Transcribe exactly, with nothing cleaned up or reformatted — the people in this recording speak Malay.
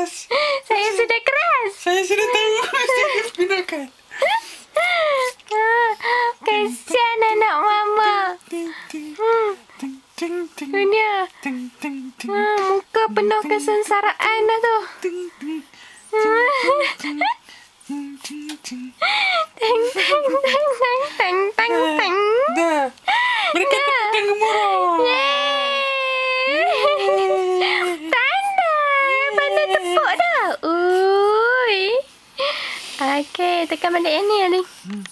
keras. Saya sudah keras. Saya sudah tahu mesti digunakan. Kesian anak mama. Hmm. Dunia. Hmm, muka penuh kesengsaraan dah tu. Teng teng teng teng teng teng teng. Dah. Mereka tepukkan gemuruh. Pandai. Pandai tepuk dah. Ui. Okey, tekan balik yang ni, Ali.